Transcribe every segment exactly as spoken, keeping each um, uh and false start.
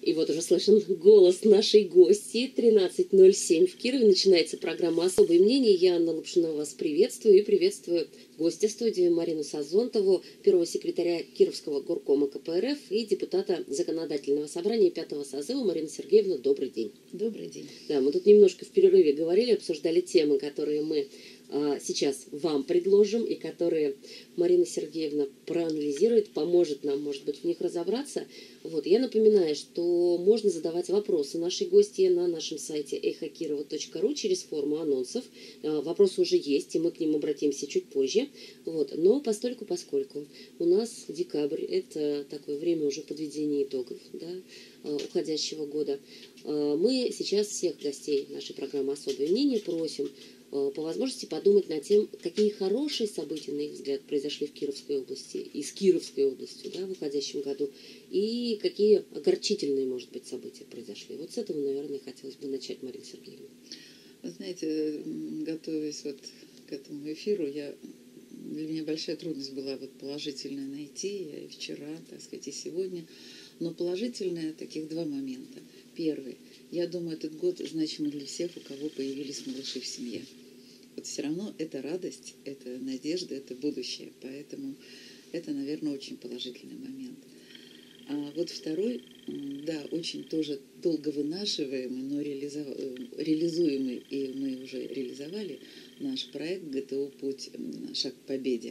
И вот уже слышен голос нашей гости. тринадцать ноль семь в Кирове. Начинается программа «Особые мнения». Я, Анна Лапшина, вас приветствую и приветствую гостя студии Марину Сазонтову, первого секретаря Кировского горкома ка пэ эр эф и депутата Законодательного собрания пятого созыва. Марина Сергеевна, добрый день. Добрый день. Да, мы тут немножко в перерыве говорили, обсуждали темы, которые мы а, сейчас вам предложим и которые Марина Сергеевна проанализирует, поможет нам, может быть, в них разобраться. Вот. Я напоминаю, что можно задавать вопросы нашей гости на нашем сайте эхо кирова точка ру через форму анонсов. А, вопросы уже есть, и мы к ним обратимся чуть позже. Вот. Но постольку, поскольку у нас декабрь, это такое время уже подведения итогов, да, уходящего года, мы сейчас всех гостей нашей программы «Особое мнение» просим по возможности подумать над тем, какие хорошие события, на их взгляд, произошли в Кировской области и с Кировской областью, да, в уходящем году, и какие огорчительные, может быть, события произошли. Вот с этого, наверное, хотелось бы начать, Марина Сергеевна. Вы знаете, готовясь вот к этому эфиру, я, для меня большая трудность была вот положительное найти, я и вчера, так сказать, и сегодня. Но положительное таких два момента. Первый. Я думаю, этот год значимый для всех, у кого появились малыши в семье. Вот все равно это радость, это надежда, это будущее. Поэтому это, наверное, очень положительный момент. А вот второй, да, очень тоже долго вынашиваемый, но реализуемый, и мы уже реализовали наш проект гэ тэ о «Путь. Шаг к победе».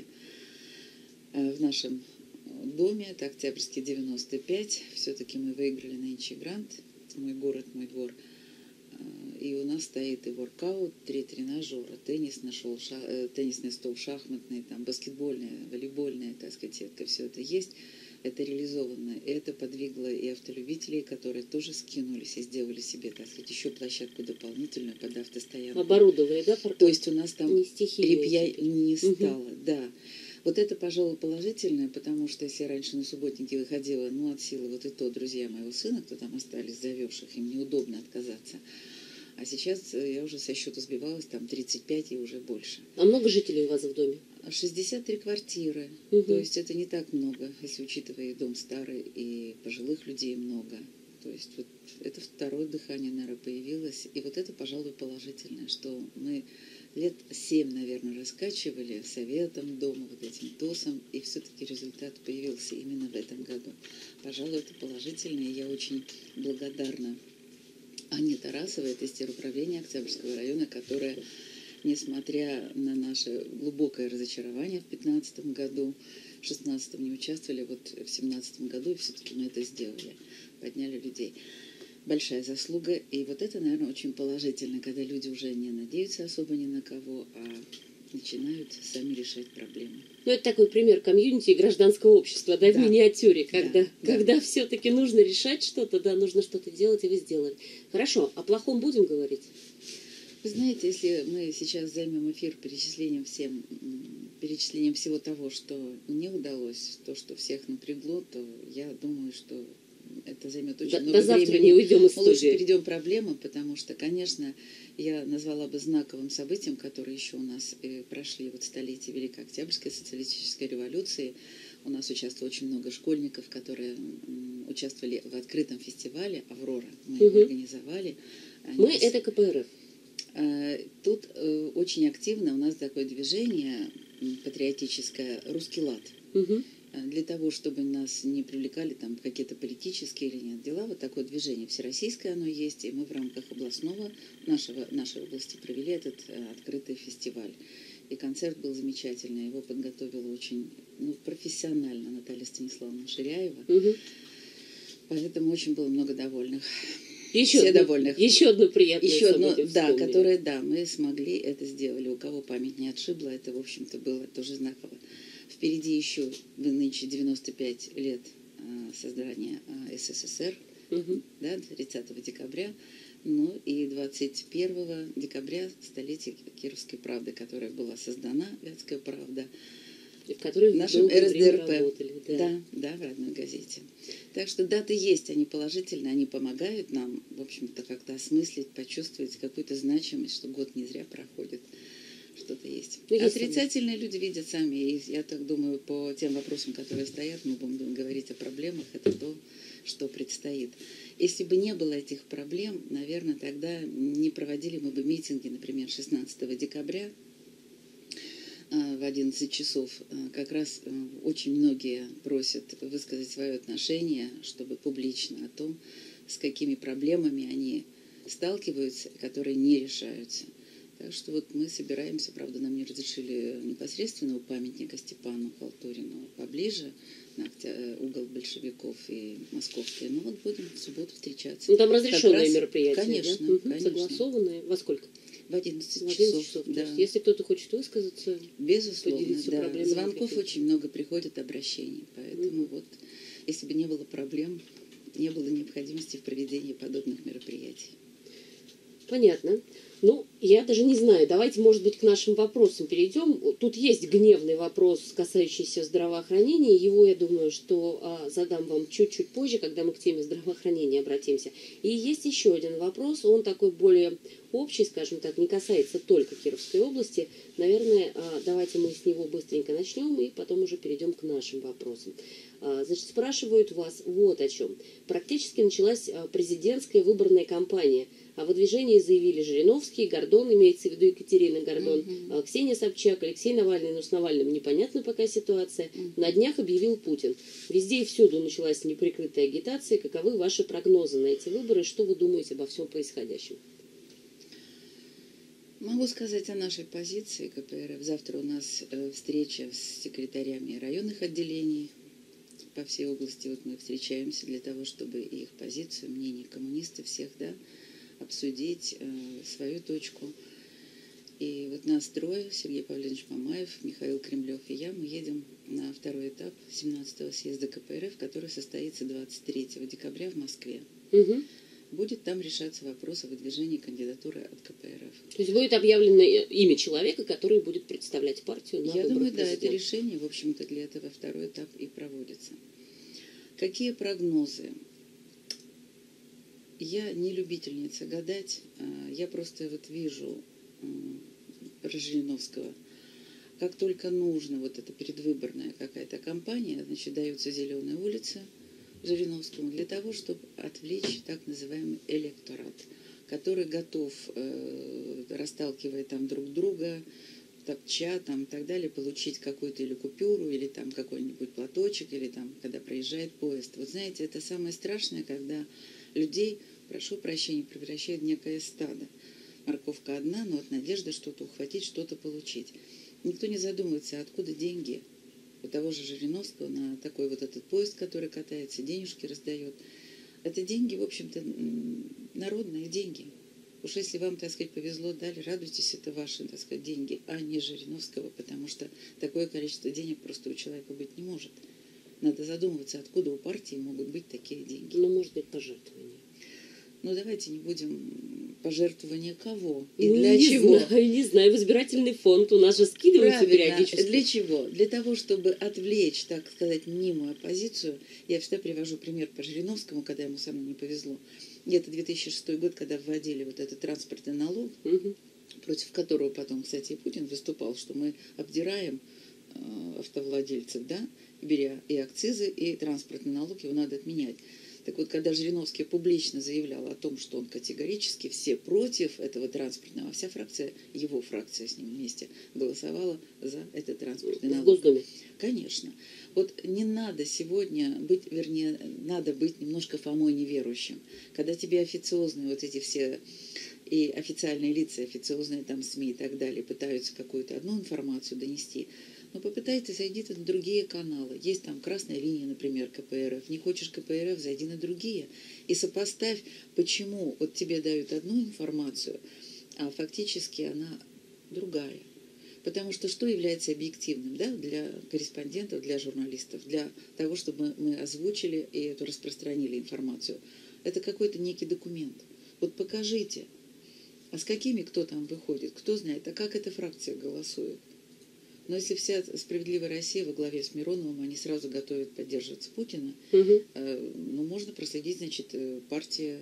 В нашем доме, это Октябрьский девяносто пять, все-таки мы выиграли нынче грант «Мой город, мой двор». И у нас стоит и воркаут, три тренажера, теннисный, шел, шах, теннисный стол, шахматный, там, баскетбольная, волейбольная, так сказать, это все это есть. Это реализовано. И это подвигло и автолюбителей, которые тоже скинулись и сделали себе, так сказать, еще площадку дополнительную под автостоянку. Оборудовали, да? Парк? То есть у нас там не репья не стало, угу. да. Вот это, пожалуй, положительное, потому что если раньше на субботники выходила, ну, от силы вот и то, друзья моего сына, кто там остались завевших, им неудобно отказаться. А сейчас я уже со счета сбивалась, там тридцать пять и уже больше. А много жителей у вас в доме? шестьдесят три квартиры. Угу. То есть это не так много, если учитывая, дом старый, и пожилых людей много. То есть вот это второе дыхание, наверное, появилось. И вот это, пожалуй, положительное, что мы лет семь, наверное, раскачивали советом дома, вот этим ТОСом, и все-таки результат появился именно в этом году. Пожалуй, это положительно, и я очень благодарна Анне Тарасовой, это тестер-управления Октябрьского района, которая, несмотря на наше глубокое разочарование в две тысячи пятнадцатом году, в две тысячи шестнадцатом не участвовали, вот в две тысячи семнадцатом году, и все-таки мы это сделали, подняли людей. Большая заслуга, и вот это, наверное, очень положительно, когда люди уже не надеются особо ни на кого, а начинают сами решать проблемы. Ну, это такой пример комьюнити и гражданского общества, да, да. в миниатюре, когда, да, когда да. все-таки нужно решать что-то, да, нужно что-то делать, и вы сделали. Хорошо, о плохом будем говорить? Вы знаете, если мы сейчас займем эфир перечислением, всем, перечислением всего того, что не удалось, то, что всех напрягло, то я думаю, что это займет очень до, много до завтра времени. Не уйдем из студии. Лучше перейдем к проблемам, потому что, конечно, я назвала бы знаковым событием, которые еще у нас э, прошли вот столетие Великой Октябрьской социалистической революции. У нас участвовало очень много школьников, которые м, участвовали в открытом фестивале «Аврора». Мы угу. его организовали. Они Мы — это ка пэ эр эф. Э, тут э, очень активно у нас такое движение патриотическое «Русский лад». Угу. Для того, чтобы нас не привлекали там какие-то политические или нет дела, вот такое движение всероссийское оно есть, и мы в рамках областного, нашего, нашей области провели этот э, открытый фестиваль. И концерт был замечательный, его подготовила очень ну, профессионально Наталья Станиславовна Ширяева, угу. Поэтому очень было много довольных. Еще Все одно, довольных. Еще одно приятное Еще одно, событие да, вспомнили. которое, да, мы смогли это сделали. У кого память не отшибла, это, в общем-то, было тоже знаково. Впереди еще нынче девяносто пять лет создания эс эс эс эр, угу. да, тридцатого декабря, ну и двадцать первого декабря столетие Кировской правды, которая была создана, Вятская правда, в которой в нашем эр эс дэ эр пэ. Работали, да. Да, да, в родной газете. Так что даты есть, они положительные, они помогают нам, в общем-то, как-то осмыслить, почувствовать какую-то значимость, что год не зря проходит. Что-то есть. Ну, отрицательные есть. Люди видят сами. И я так думаю, по тем вопросам, которые стоят, мы будем говорить о проблемах. Это то, что предстоит. Если бы не было этих проблем, наверное, тогда не проводили мы бы митинги, например, шестнадцатого декабря в одиннадцать часов. Как раз очень многие просят высказать свое отношение, чтобы публично о том, с какими проблемами они сталкиваются, которые не решаются. Так что вот мы собираемся, правда, нам не разрешили непосредственно у памятника Степану Халтурину, поближе, на угол Большевиков и Московской. Ну вот будем в субботу встречаться. Ну там разрешенные раз, мероприятия, конечно, да? конечно. Согласованные. Во сколько? В одиннадцать, в одиннадцать часов. часов. Да. То есть, если кто-то хочет высказаться, безусловно, поделиться да. проблемами. Звонков какими-то. очень много приходит, обращений. Поэтому Мгм. вот, если бы не было проблем, не было необходимости в проведении подобных мероприятий. Понятно. Ну, я даже не знаю. Давайте, может быть, к нашим вопросам перейдем. Тут есть гневный вопрос, касающийся здравоохранения. Его, я думаю, что а, задам вам чуть-чуть позже, когда мы к теме здравоохранения обратимся. И есть еще один вопрос. Он такой более общий, скажем так, не касается только Кировской области. Наверное, а, давайте мы с него быстренько начнем и потом уже перейдем к нашим вопросам. А, значит, спрашивают вас вот о чем. Практически началась а, президентская выборная кампания. О выдвижении заявили Жириновский, Гордон, имеется в виду Екатерина Гордон, Мгм. Ксения Собчак, Алексей Навальный, но с Навальным непонятно пока ситуация. Мгм. На днях объявил Путин. Везде и всюду началась неприкрытая агитация. Каковы ваши прогнозы на эти выборы? Что вы думаете обо всем происходящем? Могу сказать о нашей позиции ка пэ эр эф. Завтра у нас э, встреча с секретарями районных отделений по всей области. Вот мы встречаемся для того, чтобы их позицию, мнение коммунистов всех, да, обсудить э, свою точку. И вот нас трое, Сергей Павлович Мамаев, Михаил Кремлев и я, мы едем на второй этап семнадцатого съезда ка пэ эр эф, который состоится двадцать третьего декабря в Москве. Угу. Будет там решаться вопрос о выдвижении кандидатуры от ка пэ эр эф. То есть будет объявлено имя человека, который будет представлять партию на Я выборах думаю, да, президента. это решение, в общем-то, для этого второй этап и проводится. Какие прогнозы? Я не любительница гадать, я просто вот вижу про Жириновского, как только нужно, вот эта предвыборная какая-то кампания, значит, даются зеленые улицы Жириновскому для того, чтобы отвлечь так называемый электорат, который готов, э, расталкивая там друг друга, топча там и так далее, получить какую-то или купюру, или там какой-нибудь платочек, или там, когда проезжает поезд. Вот знаете, это самое страшное, когда людей, прошу прощения, превращают в некое стадо. Морковка одна, но от надежды что-то ухватить, что-то получить. Никто не задумывается, откуда деньги у того же Жириновского на такой вот этот поезд, который катается, денежки раздает. Это деньги, в общем-то, народные деньги. Уж если вам, так сказать, повезло, дали, радуйтесь, это ваши, так сказать, деньги, а не Жириновского, потому что такое количество денег просто у человека быть не может. Надо задумываться, откуда у партии могут быть такие деньги. Ну, может быть, пожертвования. Ну, давайте не будем пожертвования кого и Ну, для не чего. Знаю, не знаю, в избирательный фонд у нас же скидываются Правильно. периодически. Для чего? Для того, чтобы отвлечь, так сказать, мнимую оппозицию. Я всегда привожу пример по Жириновскому, когда ему со мной не повезло. Это две тысячи шестой год, когда вводили вот этот транспортный налог, Угу. против которого потом, кстати, и Путин выступал, что мы обдираем э, автовладельцев, да, беря и акцизы, и транспортный налог, его надо отменять. Так вот, когда Жириновский публично заявлял о том, что он категорически все против этого транспортного, вся фракция, его фракция с ним вместе, голосовала за этот транспортный В налог. Госдуме. Конечно. Вот не надо сегодня быть, вернее, надо быть немножко Фомой неверующим. Когда тебе официозные вот эти все и официальные лица, официозные там СМИ и так далее пытаются какую-то одну информацию донести, но попытайтесь, зайдите на другие каналы. Есть там красная линия, например, ка пэ эр эф. Не хочешь ка пэ эр эф, зайди на другие. И сопоставь, почему вот тебе дают одну информацию, а фактически она другая. Потому что что является объективным, да, для корреспондентов, для журналистов, для того, чтобы мы озвучили и эту распространили информацию? Это какой-то некий документ. Вот покажите, а с какими кто там выходит, кто знает, а как эта фракция голосует? Но если вся «Справедливая Россия» во главе с Мироновым, они сразу готовят поддерживать Путина, Угу. э, ну, можно проследить, значит, партия...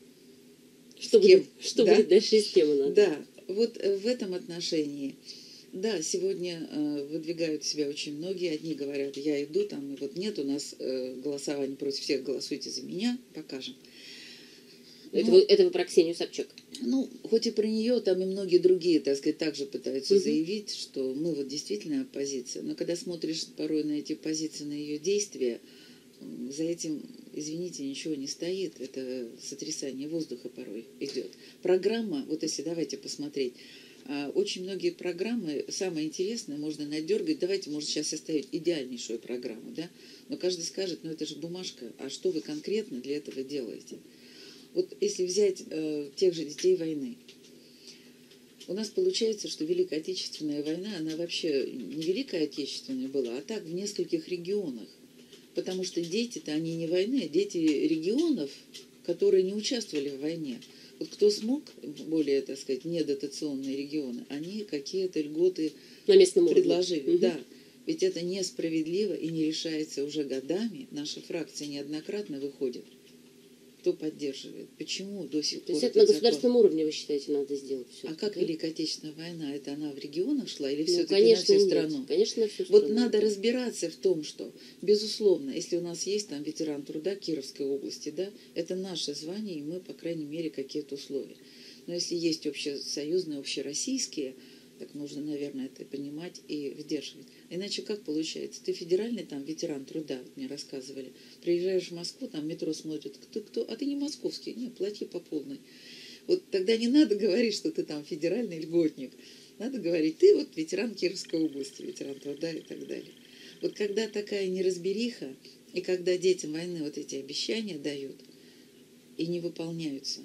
Что, с кем? будет, что Да? будет дальше и с кем она? Да, вот в этом отношении Да, сегодня э, выдвигают себя очень многие. Одни говорят, я иду, там, и вот нет у нас э, голосования против всех, голосуйте за меня, покажем. Это, Но, вы, это вы про Ксению Собчак? Ну, хоть и про нее, там и многие другие, так сказать, также пытаются угу. заявить, что мы вот действительно оппозиция. Но когда смотришь порой на эти позиции, на ее действия, за этим, извините, ничего не стоит. Это сотрясание воздуха порой идет. Программа, вот если давайте посмотреть, очень многие программы, самое интересное, можно надергать, давайте, может, сейчас составить идеальнейшую программу, да, но каждый скажет, ну это же бумажка, а что вы конкретно для этого делаете? Вот если взять э, тех же детей войны, у нас получается, что Великая Отечественная война, она вообще не Великая Отечественная была, а так в нескольких регионах. Потому что дети-то, они не войны, а дети регионов, которые не участвовали в войне. Вот кто смог, более, так сказать, недотационные регионы, они какие-то льготы на местном предложили. Угу. Да, ведь это несправедливо и не решается уже годами. Наша фракция неоднократно выходит. Кто поддерживает? Почему до сих То пор? есть это на государственном закон? Уровне, вы считаете, надо сделать все? А как да? Великая Отечественная война? Это она в регионах шла или ну, все-таки на всю нет. страну? Конечно, на всю страну. Вот надо разбираться в том, что, безусловно, если у нас есть там ветеран труда Кировской области, да, это наше звание, и мы, по крайней мере, какие-то условия. Но если есть общесоюзные, общероссийские, так нужно, наверное, это понимать и сдерживать. Иначе как получается? Ты федеральный там ветеран труда, вот мне рассказывали. Приезжаешь в Москву, там метро смотрит, кто, кто, а ты не московский, нет, плати по полной. Вот тогда не надо говорить, что ты там федеральный льготник. Надо говорить, ты вот ветеран Кировской области, ветеран труда и так далее. Вот когда такая неразбериха, и когда детям войны вот эти обещания дают и не выполняются,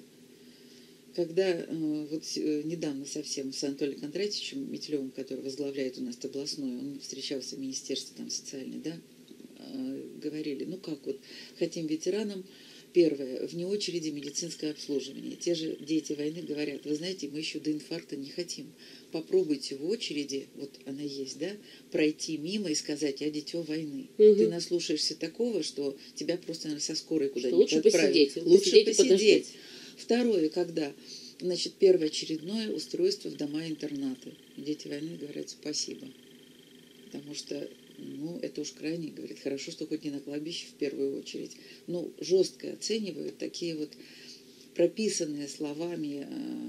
когда э, вот э, недавно совсем с Анатолием Кондратьевичем Метелевым, который возглавляет у нас областной, он встречался в Министерстве там, социальной, да, э, говорили, ну как вот, хотим ветеранам, первое, вне очереди медицинское обслуживание. Те же дети войны говорят, вы знаете, мы еще до инфаркта не хотим. Попробуйте в очереди, вот она есть, да, пройти мимо и сказать, я дитё войны. Угу. Ты наслушаешься такого, что тебя просто, наверное, со скорой куда-нибудь лучше отправят. Посидеть, лучше посидеть. посидеть. Второе, когда, значит, первоочередное устройство в дома-интернаты. Дети войны говорят спасибо. Потому что, ну, это уж крайне, говорит, хорошо, что хоть не на кладбище в первую очередь. Ну, жестко оценивают такие вот прописанные словами,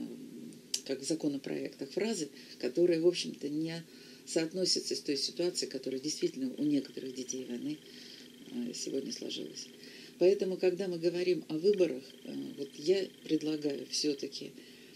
как в законопроектах, фразы, которые, в общем-то, не соотносятся с той ситуацией, которая действительно у некоторых детей войны сегодня сложилась. Поэтому, когда мы говорим о выборах, вот я предлагаю все-таки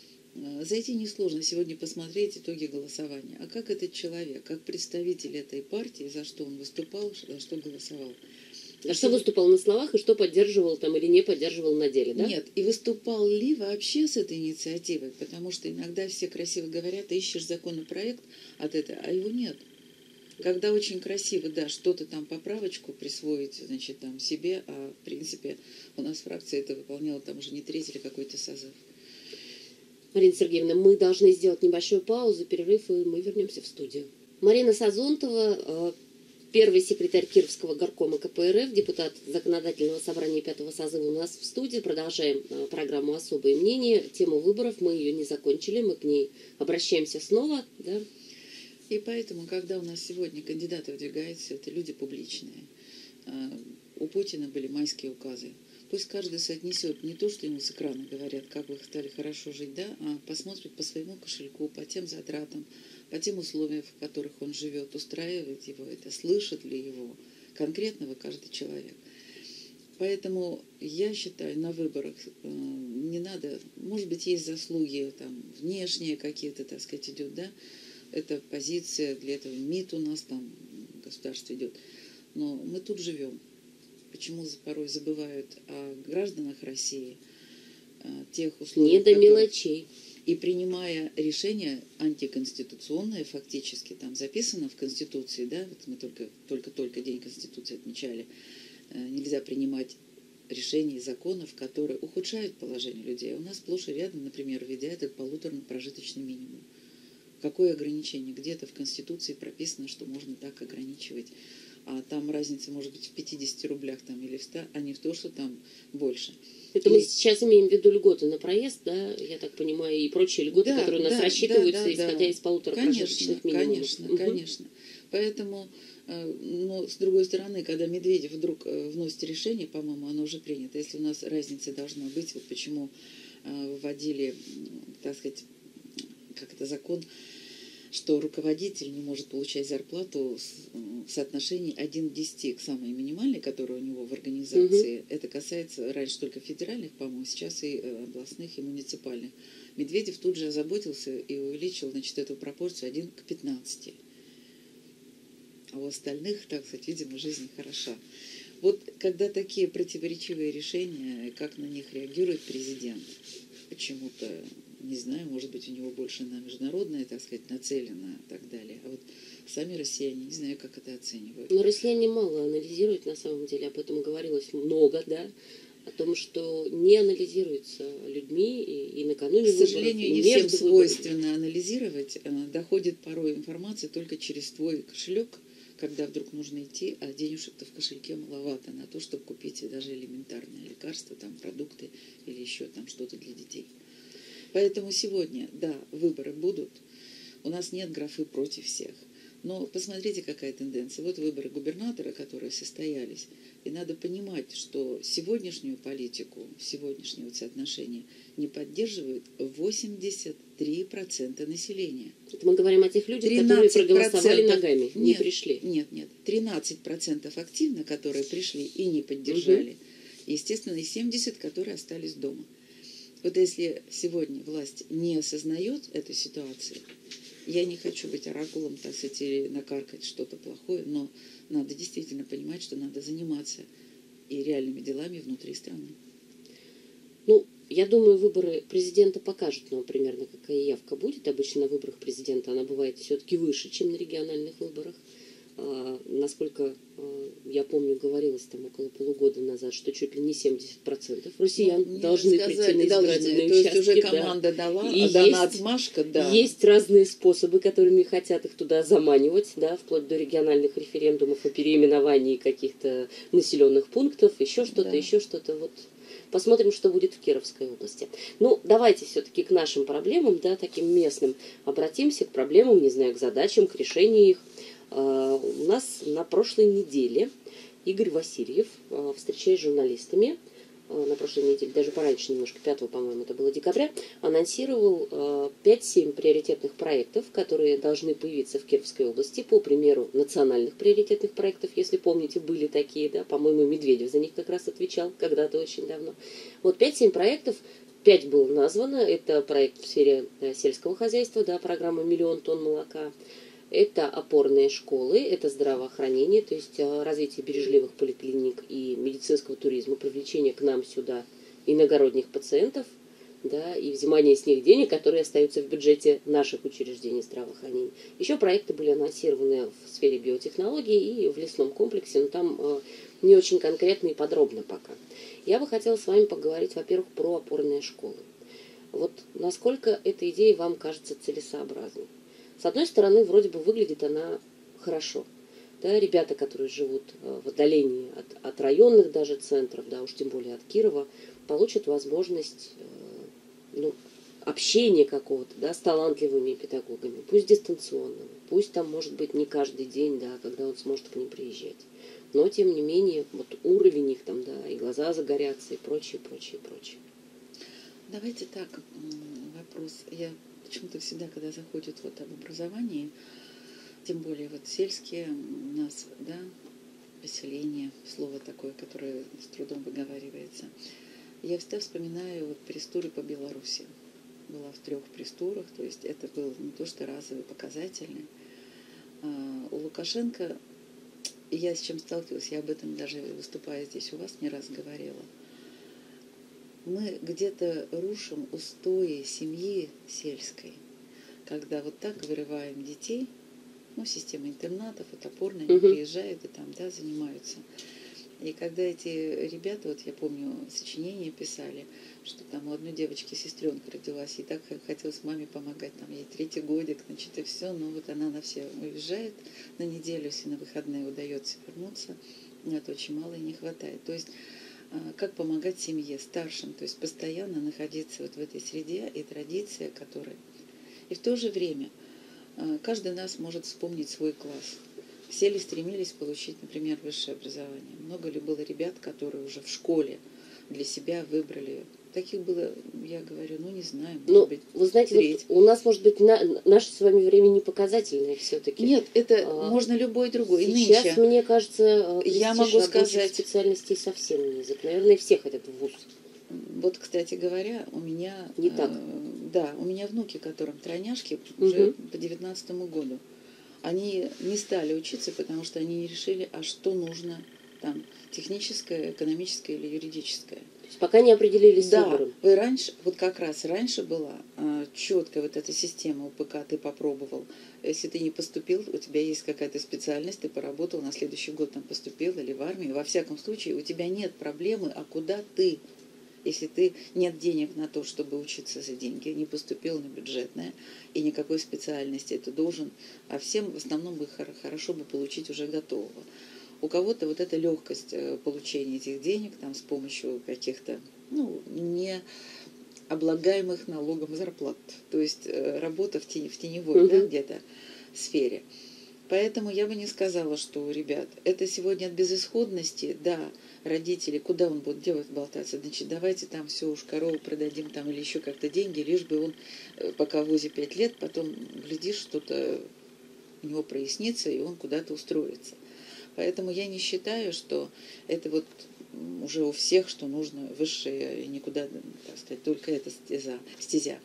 зайти несложно сегодня посмотреть итоги голосования. А как этот человек, как представитель этой партии, за что он выступал, за что голосовал. А что выступал на словах и что поддерживал там или не поддерживал на деле, да? Нет, и выступал ли вообще с этой инициативой, потому что иногда все красиво говорят, ты ищешь законопроект от этого, а его нет. Когда очень красиво, да, что-то там поправочку присвоить, значит, там себе, а в принципе у нас фракция это выполняла там уже не третий или какой-то созыв. Марина Сергеевна, мы должны сделать небольшую паузу, перерыв, и мы вернемся в студию. Марина Сазонтова, первый секретарь Кировского горкома ка пэ эр эф, депутат Законодательного собрания пятого созыва у нас в студии. Продолжаем программу «Особые мнения». Тему выборов мы ее не закончили, мы к ней обращаемся снова, да? И поэтому, когда у нас сегодня кандидаты выдвигаются, это люди публичные. У Путина были майские указы. Пусть каждый соотнесет не то, что ему с экрана говорят, как вы стали хорошо жить, да, а посмотрит по своему кошельку, по тем затратам, по тем условиям, в которых он живет, устраивает его это, слышит ли его конкретного каждый человек. Поэтому я считаю, на выборах э, не надо, может быть, есть заслуги там внешние какие-то, так сказать, идет, да, это позиция, для этого МИД у нас там, государство идет, но мы тут живем. Почему порой забывают о гражданах России, о тех условиях, не до мелочей. И принимая решение антиконституционное, фактически там записано в Конституции, да, вот мы только, только-только День Конституции отмечали, нельзя принимать решений и законов, которые ухудшают положение людей. У нас сплошь и рядом, например, введя этот полуторный прожиточный минимум. Какое ограничение? Где-то в Конституции прописано, что можно так ограничивать. а там разница может быть в пятидесяти рублях там, или в ста, а не в то, что там больше. Это и... мы сейчас имеем в виду льготы на проезд, да, я так понимаю, и прочие льготы, да, которые у нас да, рассчитываются, да, да, исходя да. из полутора Конечно, прожиточных минимумов. конечно, угу. конечно. Поэтому, но с другой стороны, когда Медведев вдруг вносит решение, по-моему, оно уже принято, если у нас разница должна быть, вот почему вводили, так сказать, как это закон, что руководитель не может получать зарплату в соотношении один к десяти к самой минимальной, которая у него в организации. Угу. Это касается раньше только федеральных, по-моему, сейчас и областных, и муниципальных. Медведев тут же озаботился и увеличил, значит, эту пропорцию один к пятнадцати. А у остальных, так сказать, видимо, жизнь хороша. Вот когда такие противоречивые решения, как на них реагирует президент, почему-то, не знаю, может быть, у него больше на международное, так сказать, нацелено и так далее. А вот сами россияне, не знаю, как это оценивают. Но россияне мало анализируют, на самом деле, об этом говорилось много, да, о том, что не анализируется людьми и, и накануне выборов. К сожалению, не всем свойственно анализировать. Доходит порой информация только через твой кошелек, когда вдруг нужно идти, а денежек-то в кошельке маловато на то, чтобы купить даже элементарные лекарства, там, продукты или еще там что-то для детей. Поэтому сегодня, да, выборы будут. У нас нет графы против всех. Но посмотрите, какая тенденция. Вот выборы губернатора, которые состоялись. И надо понимать, что сегодняшнюю политику, сегодняшнее вот соотношение не поддерживают восемьдесят три процента населения. Это мы говорим о тех людях, которые проголосовали ногами, не нет, пришли. Нет, нет. тринадцать процентов активно, которые пришли и не поддержали. Угу. Естественно, и семьдесят процентов, которые остались дома. Вот если сегодня власть не осознает эту ситуацию, я не хочу быть оракулом, так сказать, или накаркать что-то плохое, но надо действительно понимать, что надо заниматься и реальными делами внутри страны. Ну, я думаю, выборы президента покажут нам примерно, какая явка будет. Обычно на выборах президента она бывает все-таки выше, чем на региональных выборах. А, насколько а, я помню, говорилось там около полугода назад, что чуть ли не семьдесят процентов россиян ну, должны сказать, прийти на избирательные должны. участки. То есть уже команда да. дала, и дана есть, отмашка, да. Есть разные способы, которыми хотят их туда заманивать, да, вплоть до региональных референдумов о переименовании каких-то населенных пунктов, еще что-то, да. еще что-то. Вот. Посмотрим, что будет в Кировской области. Ну, давайте все-таки к нашим проблемам, да, таким местным, обратимся к проблемам, не знаю, к задачам, к решению их. Uh, у нас на прошлой неделе Игорь Васильев, uh, встречаясь с журналистами, uh, на прошлой неделе, даже пораньше немножко, пятого, по-моему, это было декабря, анонсировал uh, пять-семь приоритетных проектов, которые должны появиться в Кировской области, по примеру национальных приоритетных проектов, если помните, были такие, да, по-моему, Медведев за них как раз отвечал когда-то очень давно. Вот пять-семь проектов, пять было названо, это проект в сфере да, сельского хозяйства, да, программа «Миллион тонн молока». Это опорные школы, это здравоохранение, то есть развитие бережливых поликлиник и медицинского туризма, привлечение к нам сюда иногородних пациентов, да, и взимание с них денег, которые остаются в бюджете наших учреждений здравоохранения. Еще проекты были анонсированы в сфере биотехнологий и в лесном комплексе, но там не очень конкретно и подробно пока. Я бы хотела с вами поговорить, во-первых, про опорные школы. Вот насколько эта идея вам кажется целесообразной? С одной стороны, вроде бы выглядит она хорошо. Да, ребята, которые живут в отдалении от, от районных даже центров, да, уж тем более от Кирова, получат возможность ну, общения какого-то да, с талантливыми педагогами, пусть дистанционно, пусть там, может быть, не каждый день, да, когда он сможет к ним приезжать. Но, тем не менее, вот уровень их там, да, и глаза загорятся, и прочее, прочее, прочее. Давайте так, вопрос. Я почему-то всегда, когда заходит вот об образовании, тем более вот сельские у нас, да, поселение, слово такое, которое с трудом выговаривается, я всегда вспоминаю вот пресс-туры по Беларуси. Была в трех пресс-турах, то есть это был не то что разовый, показательный. А у Лукашенко, я с чем сталкивалась, я об этом даже выступая здесь у вас не раз говорила, мы где-то рушим устои семьи сельской, когда вот так вырываем детей, ну, система интернатов, вот опорная, они угу. приезжают и там, да, занимаются. И когда эти ребята, вот я помню, сочинения писали, что там у одной девочки сестренка родилась, и так хотелось маме помогать, там ей третий годик, значит, и все, но вот она на все уезжает на неделю, если на выходные удается вернуться, но это очень мало и не хватает. То есть как помогать семье, старшим, то есть постоянно находиться вот в этой среде и традиция, которая... И в то же время каждый из нас может вспомнить свой класс. Все ли стремились получить, например, высшее образование? Много ли было ребят, которые уже в школе для себя выбрали? Таких было, я говорю, ну не знаю, может ну, быть, вы знаете, вот у нас, может быть, на, наше с вами время не показательное все-таки. Нет, это а, можно любой другой. Сейчас, и нынче, мне кажется, я могу сказать, специальностей совсем не язык. Наверное, все хотят в вуз. Вот, кстати говоря, у меня... Не так. Э, да, у меня внуки, которым тройняшки, уже угу. по девятнадцатому году. Они не стали учиться, потому что они не решили, а что нужно там, техническое, экономическое или юридическое. То есть пока не определились с да, выбором. Да, раньше, вот как раз раньше была а, четкая вот эта система УПК, ты попробовал. Если ты не поступил, у тебя есть какая-то специальность, ты поработал, на следующий год там поступил или в армию. Во всяком случае, у тебя нет проблемы, а куда ты? Если ты нет денег на то, чтобы учиться за деньги, не поступил на бюджетное и никакой специальности, ты должен, а всем в основном бы хорошо бы получить уже готового. У кого-то вот эта легкость получения этих денег там, с помощью каких-то ну, не облагаемых налогом зарплат, то есть работа в, тени, в теневой угу. да, где-то сфере. Поэтому я бы не сказала, что, ребят, это сегодня от безысходности, да, родители, куда он будет делать болтаться, значит, давайте там все уж корову продадим там или еще как-то деньги, лишь бы он пока в ВУЗе пять лет, потом, глядишь, что-то у него прояснится, и он куда-то устроится. Поэтому я не считаю, что это вот уже у всех, что нужно высшее, никуда, так сказать, только эта стезя. стезя.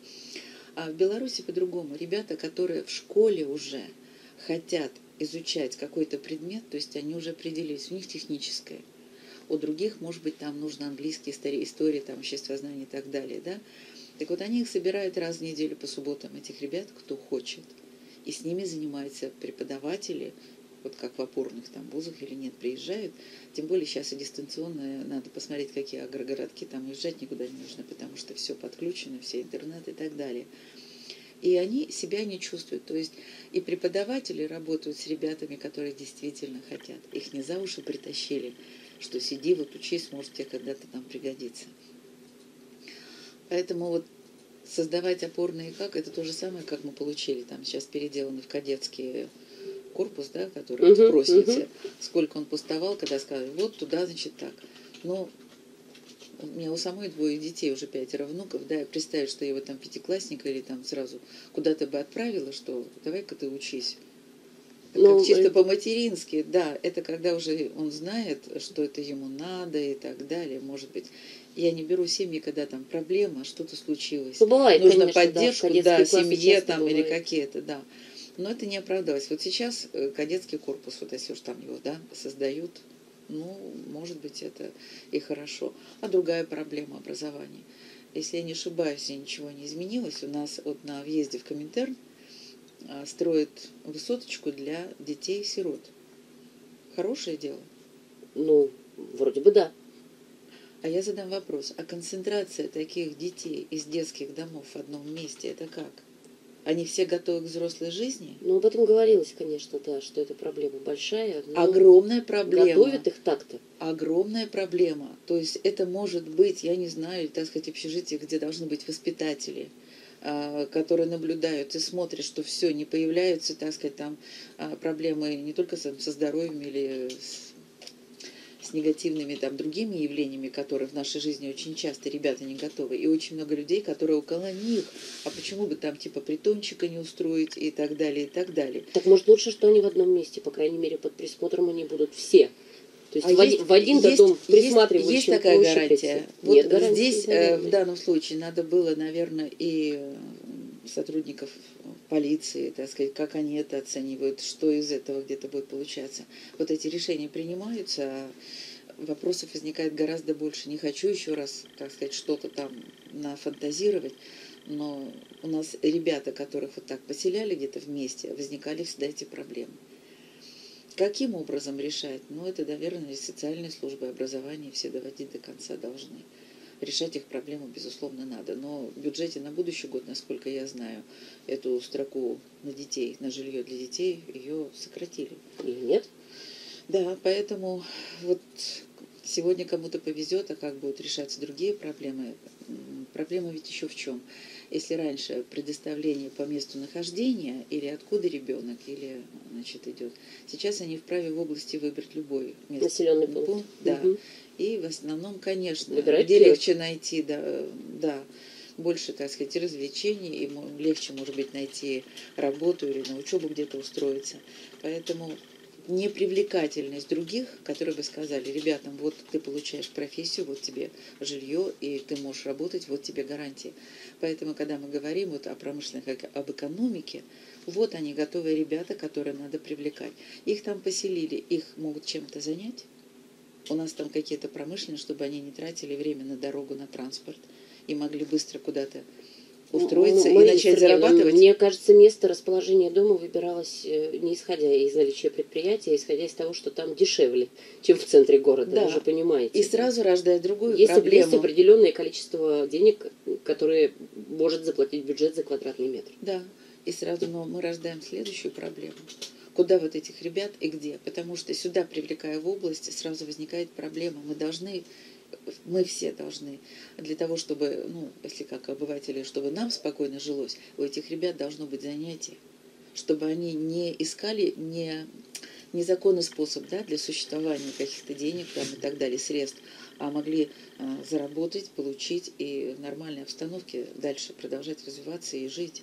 А в Беларуси по-другому. Ребята, которые в школе уже хотят изучать какой-то предмет, то есть они уже определились, у них техническое. У других, может быть, там нужно английский, история, там, обществознание и так далее, да? Так вот, они их собирают раз в неделю по субботам, этих ребят, кто хочет. И с ними занимаются преподаватели, вот как в опорных там вузах или нет, приезжают. Тем более сейчас и дистанционно, надо посмотреть, какие агрогородки, там уезжать никуда не нужно, потому что все подключено, все интернет и так далее. И они себя не чувствуют. То есть и преподаватели работают с ребятами, которые действительно хотят. Их не за уши притащили, что сиди, вот учись, может тебе когда-то там пригодится. Поэтому вот создавать опорные как, это то же самое, как мы получили там сейчас переделанный в кадетский корпус, да, который uh-huh, вот в Проснице. Uh-huh. Сколько он пустовал, когда сказали, вот туда, значит, так. Но у меня у самой двое детей, уже пятеро внуков, да, представить, что я его там пятиклассника или там сразу куда-то бы отправила, что давай-ка ты учись. Ну, как чисто это... по-матерински, да, это когда уже он знает, что это ему надо и так далее, может быть. Я не беру семьи, когда там проблема, что-то случилось. Ну, бывает, нужно конечно, поддержку, да, да, семье там бывает. или какие-то, да. Но это не оправдалось. Вот сейчас кадетский корпус, вот если уж там его, да, создают, ну, может быть, это и хорошо. А другая проблема образования. Если я не ошибаюсь, и ничего не изменилось, у нас вот на въезде в Коминтерн строят высоточку для детей-сирот. Хорошее дело? Ну, вроде бы да. А я задам вопрос. А концентрация таких детей из детских домов в одном месте, это как? Они все готовы к взрослой жизни? Ну, об этом говорилось, конечно, да, что это проблема большая. Огромная проблема. Готовят их так-то. Огромная проблема. То есть это может быть, я не знаю, так сказать, общежитие, где должны быть воспитатели, которые наблюдают и смотрят, что все, не появляются, так сказать, там проблемы не только со, со здоровьем или с, с негативными там другими явлениями, которые в нашей жизни очень часто ребята не готовы, и очень много людей, которые около них, а почему бы там типа притончика не устроить и так далее, и так далее. Так может лучше, что они в одном месте, по крайней мере, под присмотром они будут все. То есть, а в, есть в один есть, дом присматривающим. Есть, есть такая гарантия. Вот Нет гарантии, здесь э, в данном случае надо было, наверное, и сотрудников полиции, так сказать, как они это оценивают, что из этого где-то будет получаться. Вот эти решения принимаются, а вопросов возникает гораздо больше. Не хочу еще раз, так сказать, что-то там нафантазировать, но у нас ребята, которых вот так поселяли где-то вместе, возникали всегда эти проблемы. Каким образом решать? Ну, это, наверное, социальные службы образования все доводить до конца должны. Решать их проблему, безусловно, надо. Но в бюджете на будущий год, насколько я знаю, эту строку на детей, на жилье для детей, ее сократили. Или нет? Да, поэтому вот сегодня кому-то повезет, а как будут решаться другие проблемы? Проблема ведь еще в чем? Если раньше предоставление по месту нахождения, или откуда ребенок, или, значит, идет, сейчас они вправе в области выбрать любой место. Населенный пункт. пункт. Да. Угу. И в основном, конечно, Выбирать где вперед. легче найти, да, да, больше, так сказать, развлечений, и легче, может быть, найти работу или на учебу где-то устроиться. Поэтому непривлекательность других, которые бы сказали: ребятам, вот ты получаешь профессию, вот тебе жилье, и ты можешь работать, вот тебе гарантии. Поэтому, когда мы говорим вот о промышленных, как об экономике, вот они, готовые ребята, которые надо привлекать. Их там поселили, их могут чем-то занять. У нас там какие-то промышленные, чтобы они не тратили время на дорогу, на транспорт, и могли быстро куда-то устроиться ну, и начать зарабатывать. Мне кажется, место расположения дома выбиралось не исходя из наличия предприятия, а исходя из того, что там дешевле, чем в центре города. Да. Вы же понимаете. И сразу рождает другую есть, проблему. Есть определенное количество денег, которые может заплатить бюджет за квадратный метр. Да. И сразу, но мы рождаем следующую проблему. Куда вот этих ребят и где? Потому что сюда, привлекая в область, сразу возникает проблема. Мы должны, мы все должны, для того, чтобы, ну, если как обыватели, чтобы нам спокойно жилось, у этих ребят должно быть занятие, чтобы они не искали не, незаконный способ, да, для существования каких-то денег там, и так далее, средств, а могли а, заработать, получить и в нормальной обстановке дальше продолжать развиваться и жить.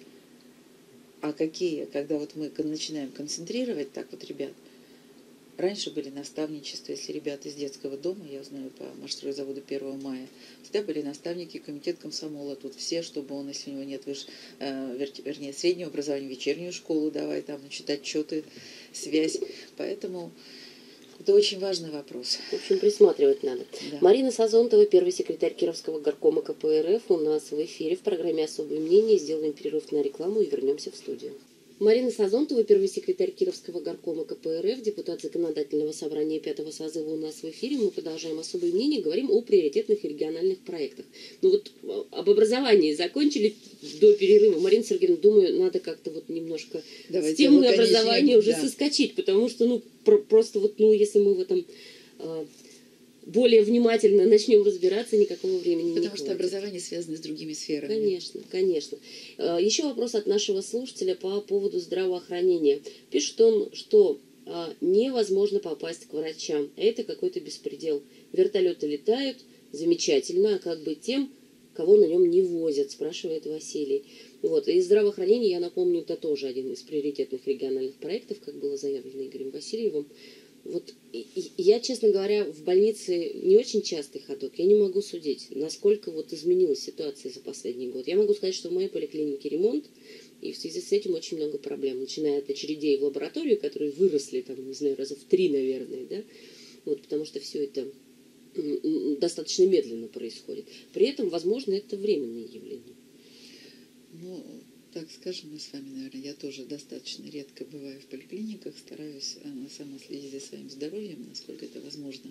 А какие, когда вот мы начинаем концентрировать так вот ребят, раньше были наставничества, если ребята из детского дома, я знаю по машстройзаводу первого мая, всегда были наставники, комитет комсомола, тут все, чтобы он, если у него нет выше, э, вернее, среднего образования, вечернюю школу давай, там, читать отчеты, связь. Поэтому это очень важный вопрос. В общем, присматривать надо. Да. Марина Сазонтова, первый секретарь Кировского горкома ка пэ эр эф, у нас в эфире в программе «Особое мнение». Сделаем перерыв на рекламу и вернемся в студию. Марина Сазонтова, первый секретарь Кировского горкома ка пэ эр эф, депутат Законодательного собрания пятого созыва, у нас в эфире. Мы продолжаем «Особое мнение», говорим о приоритетных и региональных проектах. Ну вот об образовании закончили до перерыва. Марина Сергеевна, думаю, надо как-то вот немножко Давайте с темы образования уже да. соскочить, потому что, ну, про- просто вот, ну, если мы в этом э, более внимательно начнем разбираться, никакого времени Потому не хватит. Потому что образование связано с другими сферами. Конечно, конечно. Еще вопрос от нашего слушателя по поводу здравоохранения. Пишет он, что невозможно попасть к врачам. Это какой-то беспредел. Вертолеты летают, замечательно, а как быть тем, кого на нем не возят, спрашивает Василий. Вот. И здравоохранение, я напомню, это тоже один из приоритетных региональных проектов, как было заявлено Игорем Васильевым. Вот я, честно говоря, в больнице не очень частый ходок. Я не могу судить, насколько вот изменилась ситуация за последний год. Я могу сказать, что в моей поликлинике ремонт, и в связи с этим очень много проблем. Начиная от очередей в лабораторию, которые выросли, там, не знаю, раза в три, наверное, да, вот, потому что все это достаточно медленно происходит. При этом, возможно, это временное явление. Ну, так скажем мы с вами, наверное, я тоже достаточно редко бываю в поликлиниках, стараюсь сама следить за своим здоровьем, насколько это возможно.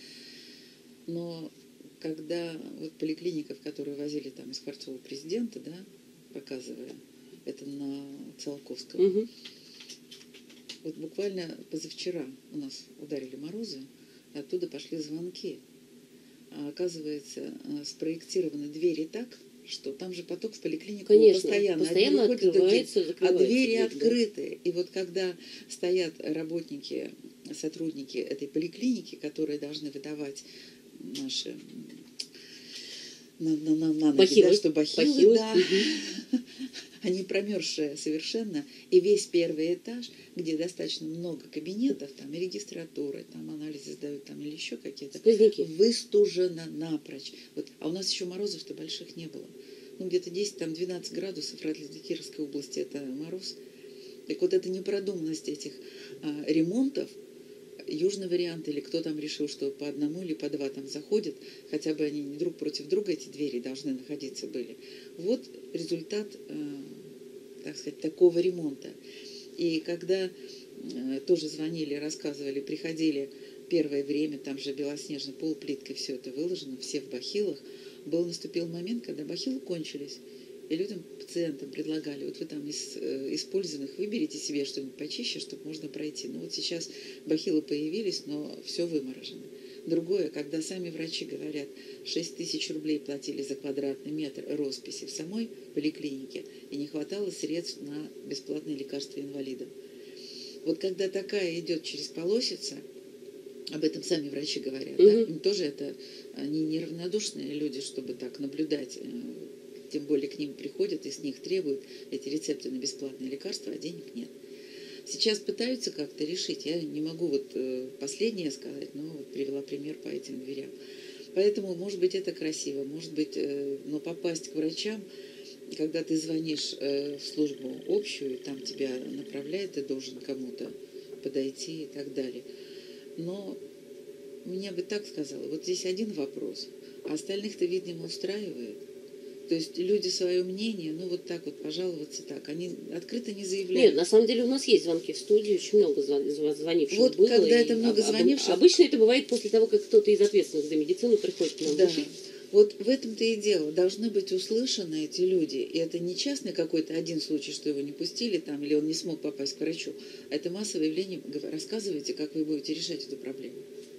Но когда вот поликлиника, в которую возили там из Кварцова президента, да, показывая, это на Циолковском, угу. Вот буквально позавчера у нас ударили морозы, оттуда пошли звонки. А оказывается, спроектированы двери так, что там же поток в поликлинику Конечно, постоянно, постоянно открывается, а двери дверь, открыты. Да. И вот когда стоят работники, сотрудники этой поликлиники, которые должны выдавать наши на, на, на, на ноги, бахилы, да, что бахилы, бахилы. Да, угу. Они промерзшие совершенно, и весь первый этаж, где достаточно много кабинетов, там и регистратуры, там анализы сдают, там или еще какие-то, сквозняки, выстужено напрочь. Вот, а у нас еще морозов-то больших не было. Ну, где-то десять-двенадцать градусов, для Кировской области это мороз. Так вот, эта непродуманность этих а, ремонтов, южный вариант, или кто там решил, что по одному или по два там заходят, хотя бы они друг против друга, эти двери должны находиться были. Вот результат, э, так сказать, такого ремонта. И когда э, тоже звонили, рассказывали, приходили первое время, там же белоснежный пол, плиткой все это выложено, все в бахилах, был наступил момент, когда бахилы кончились. И людям, пациентам предлагали, вот вы там из э, использованных выберите себе что-нибудь почище, чтобы можно пройти. Ну вот сейчас бахилы появились, но все выморожено. Другое, когда сами врачи говорят, шесть тысяч рублей платили за квадратный метр росписи в самой поликлинике, и не хватало средств на бесплатные лекарства инвалидам. Вот когда такая идет через полосица, об этом сами врачи говорят, угу. да? Им тоже это, они неравнодушные люди, чтобы так наблюдать, тем более к ним приходят и с них требуют эти рецепты на бесплатные лекарства, а денег нет. Сейчас пытаются как-то решить. Я не могу вот э, последнее сказать, но вот привела пример по этим дверям. Поэтому, может быть, это красиво, может быть, э, но попасть к врачам, когда ты звонишь э, в службу общую, там тебя направляют, ты должен кому-то подойти и так далее. Но мне бы так сказала, вот здесь один вопрос, а остальных-то, видимо, устраивает. То есть люди свое мнение, ну вот так вот пожаловаться так, они открыто не заявляют. Нет, на самом деле у нас есть звонки в студию, очень много звонивших вот было. Когда это много звонивших... Обычно это бывает после того, как кто-то из ответственных за медицину приходит к нам. Да. Вот в этом-то и дело. Должны быть услышаны эти люди. И это не частный какой-то один случай, что его не пустили там, или он не смог попасть к врачу. А это массовое явление. Рассказывайте, как вы будете решать эту проблему.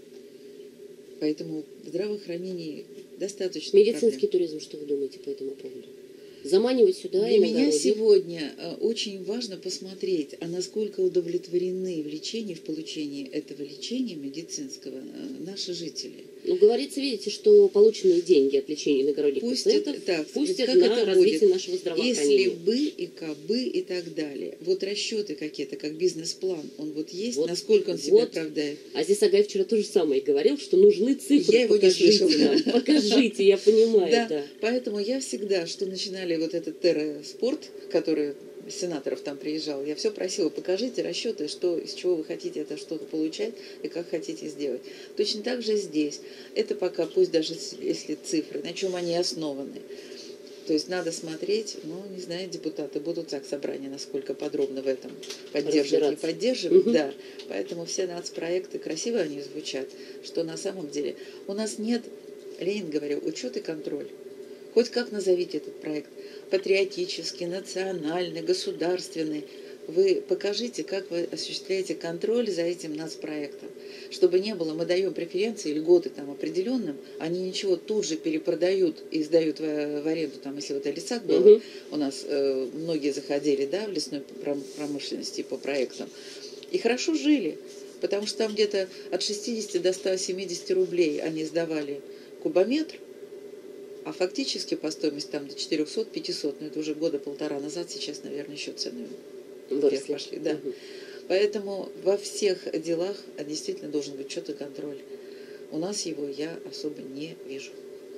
Поэтому в здравоохранении достаточно Медицинский проблем. туризм, что вы думаете по этому поводу? Заманивать сюда Для меня иногородних? сегодня очень важно посмотреть, а насколько удовлетворены в лечении, в получении этого лечения медицинского наши жители. Ну, говорится, видите, что полученные деньги от лечения иногородних Пустят, пациентов так, пустят как на это развитие будет? нашего здравоохранения. Если бы и кабы и так далее. Вот расчеты какие-то, как бизнес-план, он вот есть, вот, насколько он вот. себя оправдает. Азиз Агаев вчера то же самое говорил, что нужны цифры. Я его не слышала. Нам, покажите, я понимаю. Да, да. Поэтому я всегда, что начинали вот этот терроспорт, который сенаторов там приезжал, я все просила, покажите расчеты, что, из чего вы хотите это что-то получать и как хотите сделать. Точно так же здесь. Это пока, пусть даже если цифры, на чем они основаны. То есть надо смотреть, ну, не знаю, депутаты будут так собрания, насколько подробно в этом поддерживать, не поддерживать. Угу. Да, поэтому все нацпроекты, красиво они звучат, что на самом деле у нас нет, Ленин говорил, учет и контроль. Хоть как назовите этот проект, патриотический, национальный, государственный, вы покажите, как вы осуществляете контроль за этим нацпроектом. Чтобы не было, мы даем преференции, льготы там определенным, они ничего тут же перепродают и сдают в, в аренду, там, если вот Элисак был, угу. у нас э, многие заходили, да, в лесной промышленности по проектам, и хорошо жили, потому что там где-то от шестидесяти до ста семидесяти рублей они сдавали кубометр, а фактически по стоимости там до четырехсот-пятисот, но это уже года полтора назад, сейчас, наверное, еще цены вверх пошли. Да. Угу. Поэтому во всех делах действительно должен быть четкий контроль. У нас его я особо не вижу.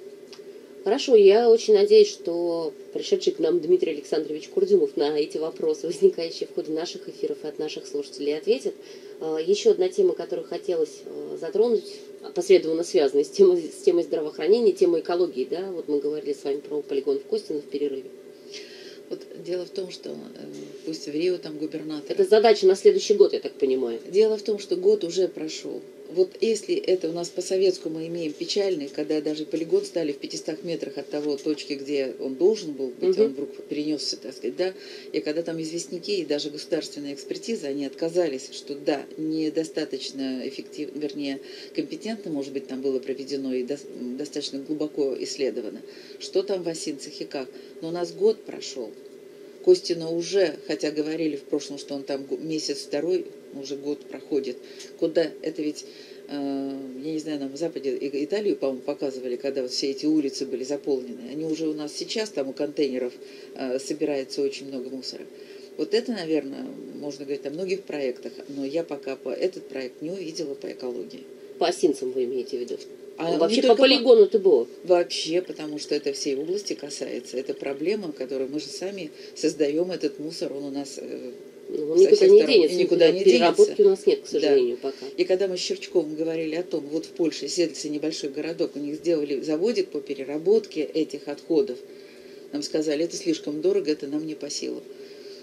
Хорошо, я очень надеюсь, что пришедший к нам Дмитрий Александрович Курдюмов на эти вопросы, возникающие в ходе наших эфиров и от наших слушателей, ответит. Еще одна тема, которую хотелось затронуть, опосредованно связанная с темой, с темой здравоохранения, темой экологии. Да? Вот мы говорили с вами про полигон в Костино в перерыве. Вот дело в том, что пусть в Рио там губернатор. Это задача на следующий год, я так понимаю. Дело в том, что год уже прошел. Вот если это у нас по-советску мы имеем печальный, когда даже полигон стали в пятистах метрах от того точки, где он должен был быть, угу. он вдруг перенесся, так сказать, да, и когда там известняки и даже государственная экспертиза, они отказались, что да, недостаточно эффективно, вернее, компетентно, может быть, там было проведено и до, достаточно глубоко исследовано, что там в Осинцах и как. Но у нас год прошел. Костино уже, хотя говорили в прошлом, что он там месяц второй, уже год проходит. Куда? Это ведь, э, я не знаю, нам в Западе, Италию, по-моему, показывали, когда вот все эти улицы были заполнены. Они уже у нас сейчас, там у контейнеров э, собирается очень много мусора. Вот это, наверное, можно говорить о многих проектах, но я пока по этот проект не увидела по экологии. По Осинцам вы имеете в виду? А вообще по полигону ты было? Вообще, потому что это всей области касается. Это проблема, которую мы же сами создаем, этот мусор, он у нас э, он никуда не денется. Никуда не Переработки денется. у нас нет, к сожалению, да. пока. И когда мы с Щерчковым говорили о том, вот в Польше, Седлице, небольшой городок, у них сделали заводик по переработке этих отходов, нам сказали, это слишком дорого, это нам не по силам.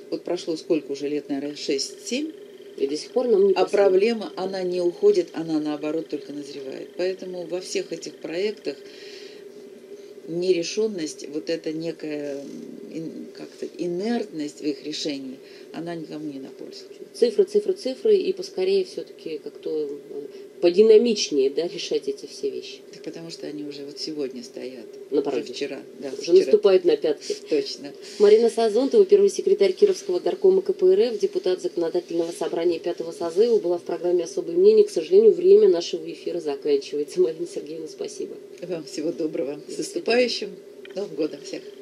вот прошло сколько уже лет, наверное, шесть-семь, И до сих пор нам не а посмотрели. проблема, она не уходит, она наоборот только назревает. Поэтому во всех этих проектах нерешенность, вот эта некая как-то инертность в их решении, она никому не на пользу. Цифры, цифры, цифры, и поскорее все-таки как-то подинамичнее, да, решать эти все вещи. Так потому что они уже вот сегодня стоят. На Уже пороге. вчера. Да, Уже вчера. наступают на пятки. Точно. Марина Сазонтова, первый секретарь Кировского горкома ка пэ эр эф, депутат Законодательного собрания пятого созыва, была в программе «Особое мнение». К сожалению, время нашего эфира заканчивается. Марина Сергеевна, спасибо. Вам всего доброго. С наступающим Новым годом всех.